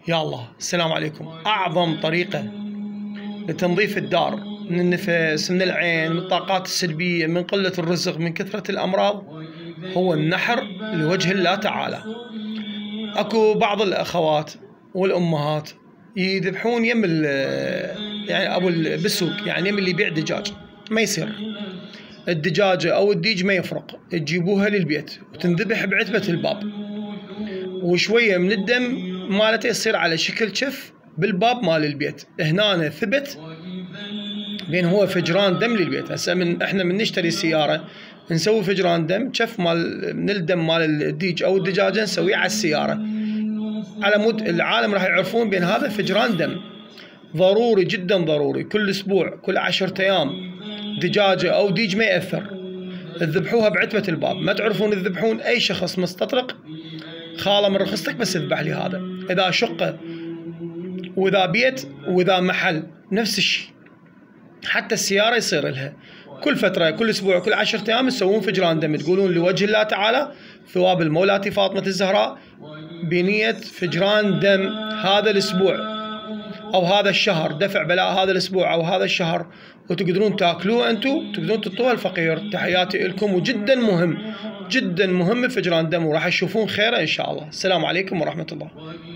يا الله، السلام عليكم. أعظم طريقة لتنظيف الدار من النفس، من العين، من الطاقات السلبية، من قلة الرزق، من كثرة الأمراض، هو النحر لوجه الله تعالى. أكو بعض الأخوات والأمهات يذبحون يعني أبو بالسوق، يعني يم اللي يبيع دجاج. ما يصير، الدجاجة أو الديج ما يفرق، تجيبوها للبيت وتنذبح بعتبة الباب، وشوية من الدم مالته يصير على شكل شف بالباب مال البيت. هنا ثبت بين هو فجران دم للبيت. هسه احنا من نشتري سيارة نسوي فجران دم، شف من الدم مال الديج او الدجاجة نسويه على السيارة، على مود العالم راح يعرفون بين هذا فجران دم. ضروري جدا ضروري كل اسبوع، كل 10 ايام، دجاجة او ديج ما يأثر، تذبحوها بعتبة الباب. ما تعرفون تذبحون، اي شخص مستطرق خاله من رخصتك بس اذبح لي هذا. اذا شقة واذا بيت واذا محل نفس الشيء. حتى السيارة يصير لها كل فترة، كل اسبوع، كل 10 ايام تسوون فجران دم، تقولون لوجه الله تعالى ثواب المولاتي فاطمة الزهراء بنية فجران دم هذا الاسبوع او هذا الشهر، دفع بلاء هذا الاسبوع او هذا الشهر، وتقدرون تاكلوه انتم، تقدرون تعطوه الفقير. تحياتي لكم، وجدا مهم جدا مهم الفجران دم، وراح تشوفون خيره ان شاء الله. السلام عليكم ورحمة الله.